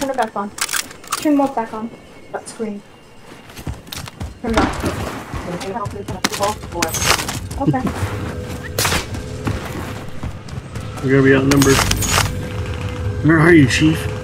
turn it back on. Turn what back on? That screen. Turn it off. Okay. We're gonna be outnumbered. Where are you, Chief?